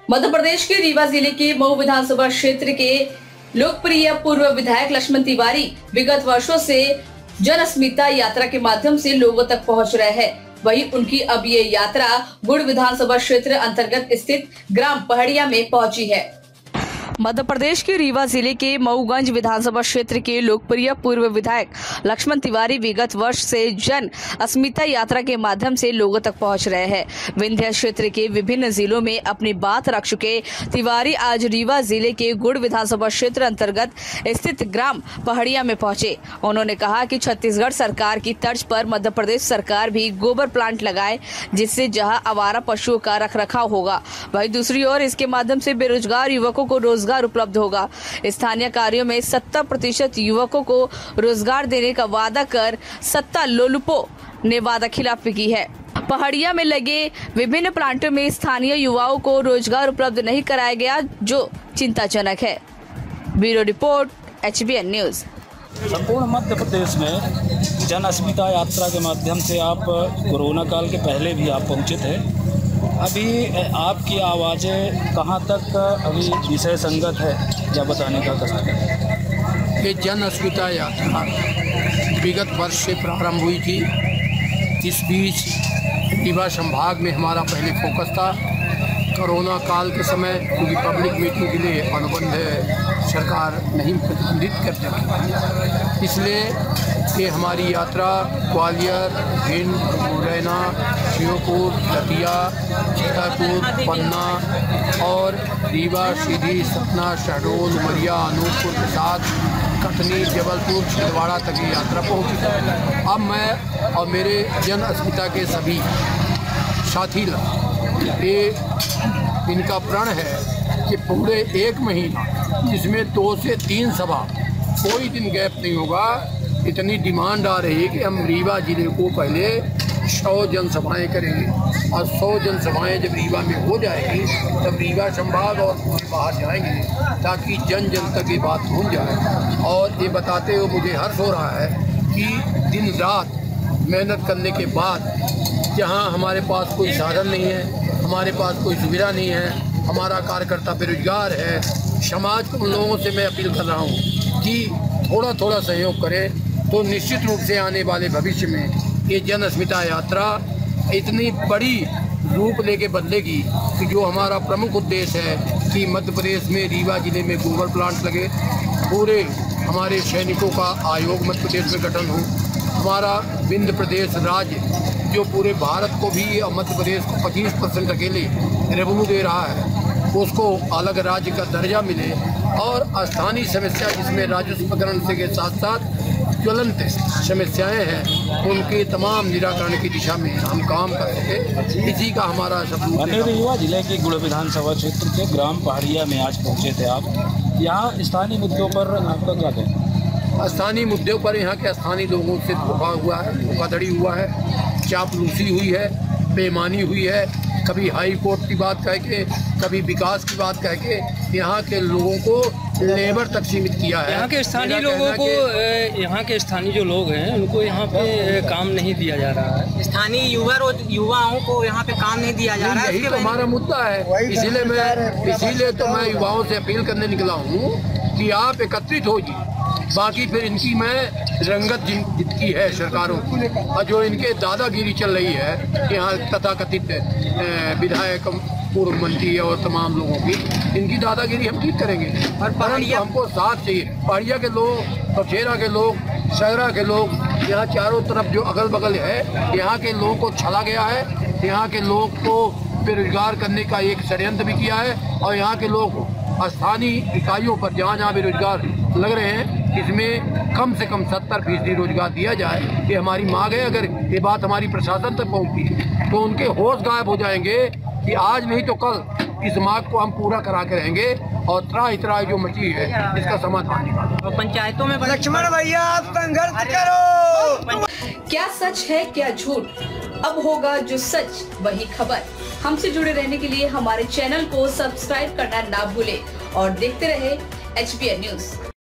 मध्य प्रदेश के रीवा जिले के मऊ विधानसभा क्षेत्र के लोकप्रिय पूर्व विधायक लक्ष्मण तिवारी विगत वर्षों से जन अस्मिता यात्रा के माध्यम से लोगों तक पहुंच रहे हैं। वहीं उनकी अब ये यात्रा गुड़ विधानसभा क्षेत्र अंतर्गत स्थित ग्राम पहाड़िया में पहुंची है। मध्य प्रदेश के रीवा जिले के मऊगंज विधानसभा क्षेत्र के लोकप्रिय पूर्व विधायक लक्ष्मण तिवारी विगत वर्ष से जन अस्मिता यात्रा के माध्यम से लोगों तक पहुंच रहे हैं। विंध्य क्षेत्र के विभिन्न जिलों में अपनी बात रख चुके तिवारी आज रीवा जिले के गुड़ विधानसभा क्षेत्र अंतर्गत स्थित ग्राम पहाड़िया में पहुंचे। उन्होंने कहा कि छत्तीसगढ़ सरकार की तर्ज पर मध्य प्रदेश सरकार भी गोबर प्लांट लगाए, जिससे जहां आवारा पशुओं का रखरखाव होगा, वहीं दूसरी ओर इसके माध्यम से बेरोजगार युवकों को रोजगार उपलब्ध होगा। स्थानीय कार्यों में 70% युवकों को रोजगार देने का वादा कर सत्ता लोलुपों ने वादा खिलाफी की है। पहाड़िया में लगे विभिन्न प्लांटों में स्थानीय युवाओं को रोजगार उपलब्ध नहीं कराया गया, जो चिंताजनक है। Bureau report, HBN news. संपूर्ण मध्य प्रदेश में जन अस्मिता यात्रा के माध्यम से आप कोरोना काल के पहले भी आप पहुंचे थे। अभी आपकी आवाज़ें कहां तक अभी विषय संगत है, क्या बताने का कष्ट है? ये जन अस्मिता यात्रा विगत वर्ष से प्रारंभ हुई थी। इस बीच रीवा संभाग में हमारा पहले फोकस था। कोरोना काल के समय क्योंकि पब्लिक मीटिंग के लिए अनुबंध सरकार नहीं प्रतिबंधित कर सकी, इसलिए ये हमारी यात्रा ग्वालियर, भिंड, मुरैना, श्योपुर, दतिया, छतरपुर, पन्ना और रीवा, सीधी, सतना, शहडोल, उमरिया, अनूपपुर के साथ कटनी, जबलपुर, छिंदवाड़ा तक ये यात्रा पहुँची। अब मैं और मेरे जन अस्मिता के सभी साथी लोग, ये इनका प्रण है कि पूरे एक महीना जिसमें 2 से 3 सभा कोई दिन गैप नहीं होगा। इतनी डिमांड आ रही है कि हम रीवा जिले को पहले 100 जनसभाएँ करेंगे और 100 जनसभाएँ जब रीवा में हो जाएगी तब रीवा संभाग और बाहर जाएंगे, ताकि जन जन तक ये बात पहुँच जाए। और ये बताते हुए मुझे हर्ष हो रहा है कि दिन रात मेहनत करने के बाद जहाँ हमारे पास कोई साधन नहीं है, हमारे पास कोई सुविधा नहीं है, हमारा कार्यकर्ता बेरोजगार है, समाज के उन लोगों से मैं अपील कर रहा हूँ कि थोड़ा थोड़ा सहयोग करें, तो निश्चित रूप से आने वाले भविष्य में ये जन अस्मिता यात्रा इतनी बड़ी रूप लेके बदलेगी कि जो हमारा प्रमुख उद्देश्य है कि मध्य प्रदेश में रीवा जिले में गोबर प्लांट लगे, पूरे हमारे सैनिकों का आयोग मध्य प्रदेश में गठन हो, हमारा विंध्य प्रदेश राज्य जो पूरे भारत को भी और मध्य प्रदेश को 25% अकेले रेवेन्यू दे रहा है, उसको अलग राज्य का दर्जा मिले और स्थानीय समस्या जिसमें राजस्व ग्रहण से के साथ साथ ज्वलंत समस्याएं हैं, उनके तमाम निराकरण की दिशा में हम काम कर सके, इसी का हमारा सब। रीवा जिले के गुड़ विधानसभा क्षेत्र के ग्राम पहाड़िया में आज पहुँचे थे आप। यहाँ स्थानीय मुद्दों पर आपका क्या कहना? स्थानीय मुद्दों पर यहाँ के स्थानीय लोगों से धोखा हुआ है, धोखाधड़ी हुआ है, चापलूसी हुई है, बेईमानी हुई है, कभी हाई कोर्ट की बात कह के, कभी विकास की बात कह के यहाँ के लोगों को लेबर तक सीमित किया है। यहाँ के स्थानीय लोगों को, यहाँ के स्थानीय जो लोग हैं उनको यहाँ पे काम नहीं दिया जा रहा है। स्थानीय युवाओं को यहाँ पे काम नहीं दिया जा रहा है। यही तो हमारा मुद्दा है। इसीलिए तो मैं युवाओं से अपील करने निकला हूँ कि आप एकत्रित होइए। बाकी फिर इनकी मैं रंगत जितकी है सरकारों की, और जो इनके दादागिरी चल रही है यहाँ तथाकथित विधायक, पूर्व मंत्री और तमाम लोगों की, इनकी दादागिरी हम ठीक करेंगे। परंतु हमको साथ चाहिए। पहाड़िया के लोग, पचेरा के लोग, सहरा के लोग, यहाँ चारों तरफ जो अगल बगल है, यहाँ के लोगों को छला गया है, यहाँ के लोग को बेरोजगार करने का एक षड्यंत्र भी किया है। और यहाँ के लोग स्थानीय इकाइयों पर जहाँ जहाँ बेरोजगार लग रहे हैं, इसमें कम से कम 70% रोजगार दिया जाए, ये हमारी मांग है। अगर ये बात हमारी प्रशासन तक पहुँचती है तो उनके होश गायब हो जाएंगे कि आज नहीं तो कल इस मांग को हम पूरा करा के रहेंगे और त्राही जो मची है इसका समाधान निकालो। पंचायतों में लक्ष्मण भैया आप संघर्ष करो। क्या सच है क्या झूठ, अब होगा जो सच वही खबर। हमसे जुड़े रहने के लिए हमारे चैनल को सब्सक्राइब करना ना भूले और देखते रहे HBN न्यूज।